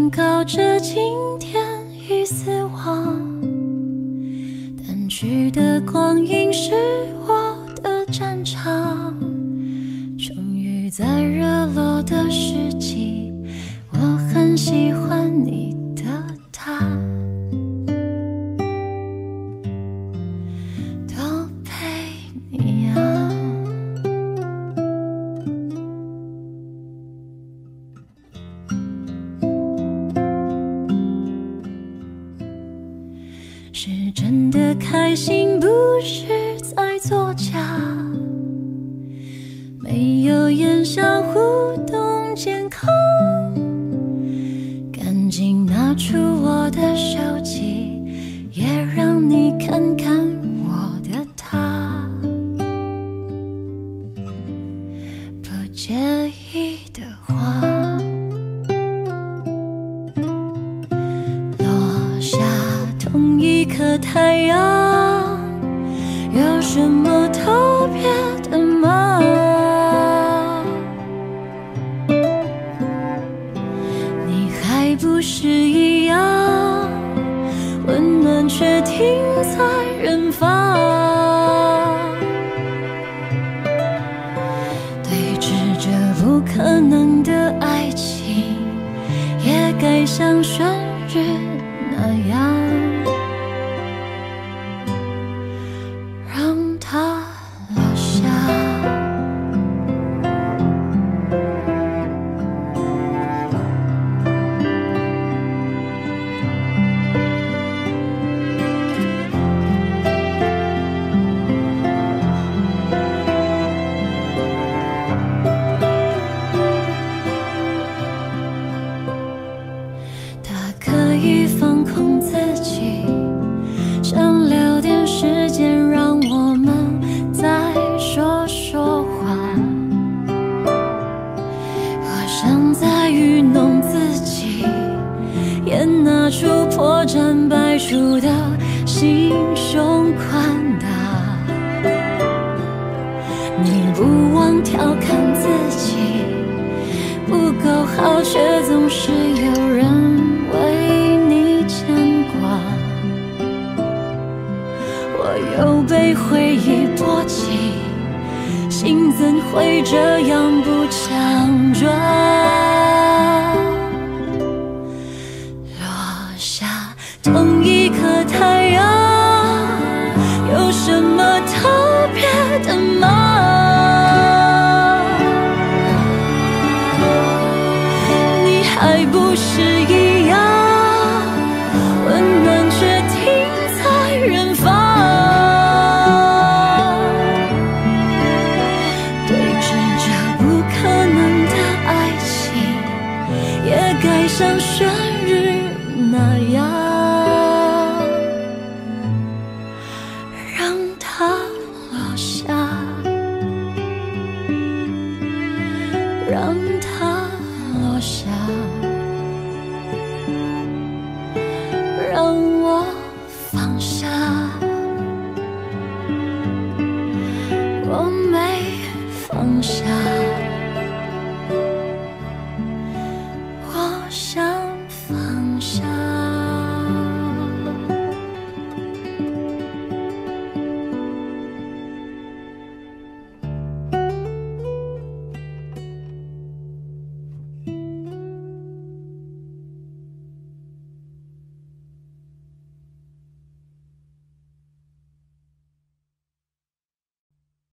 宣告着今天已死亡。淡去的光阴是我的战场，终于在热络的世纪，我很喜欢你的他，都陪你啊。是真的开心，不是在作假，没有言笑互动健康，赶紧拿出我的手机，也让你看看我的他，不介意的话，落下同一颗太阳，有什么特别的吗？你还不是一样，温暖却停在远方，对峙着不可能的爱情，也该像生日那样，让它落下。它可以放空自己，想留点时间让我们再说说话，我想再愚弄自己，也拿出破绽百出的心胸宽大，你不忘调侃自己不够好，却总是有人为你牵挂，我又被回忆波及，心怎会这样不强壮？落下同一颗太阳，有什么特别的吗？你还不是一样，温暖却停在远方，对峙着不可能的爱情，也该像生日那样，让它落下，让它落下，让我放下，我没放下，我想